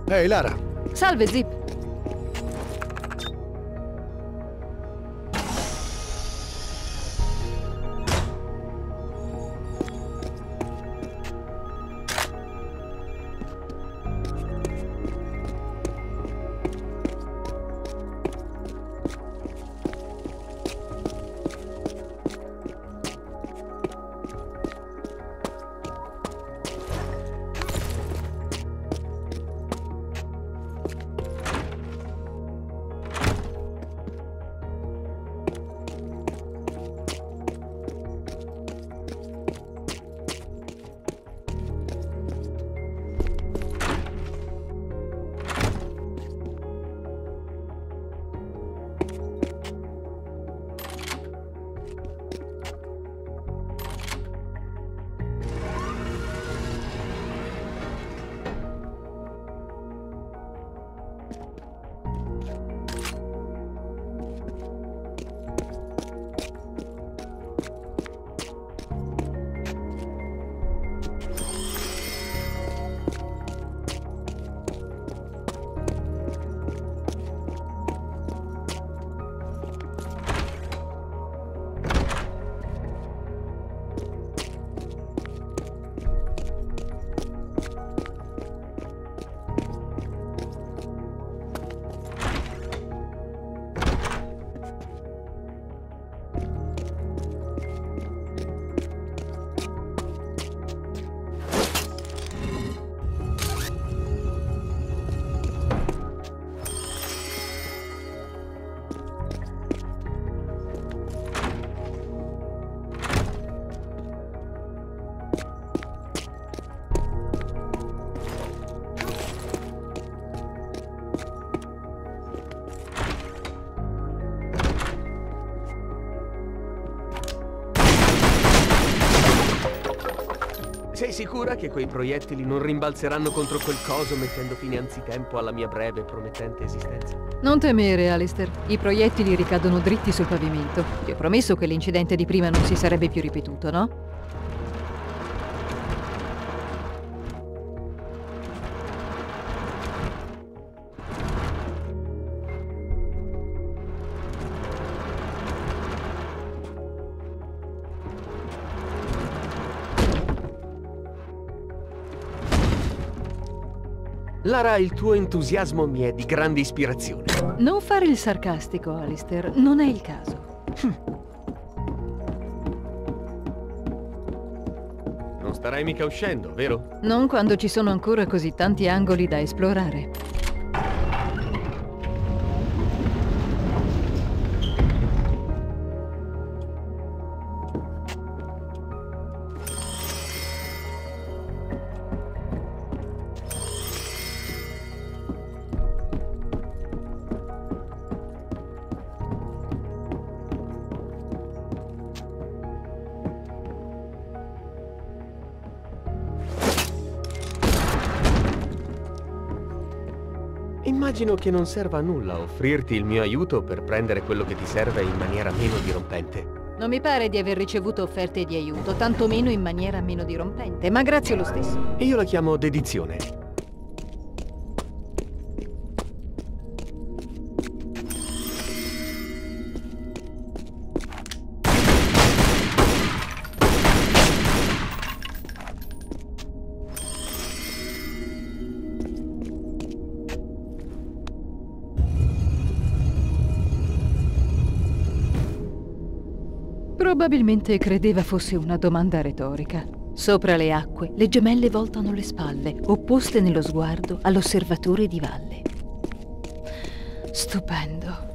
Ehi, Lara. Salve, Zip. Sei sicura che quei proiettili non rimbalzeranno contro quel coso mettendo fine anzitempo alla mia breve e promettente esistenza? Non temere, Alistair. I proiettili ricadono dritti sul pavimento. Ti ho promesso che l'incidente di prima non si sarebbe più ripetuto, no? Lara, il tuo entusiasmo mi è di grande ispirazione. Non fare il sarcastico, Alistair. Non è il caso. Non starai mica uscendo, vero? Non quando ci sono ancora così tanti angoli da esplorare. Immagino che non serva a nulla offrirti il mio aiuto per prendere quello che ti serve in maniera meno dirompente. Non mi pare di aver ricevuto offerte di aiuto, tantomeno in maniera meno dirompente, ma grazie lo stesso. Io la chiamo dedizione. Probabilmente credeva fosse una domanda retorica. Sopra le acque, le gemelle voltano le spalle, opposte nello sguardo all'osservatore di valle. Stupendo.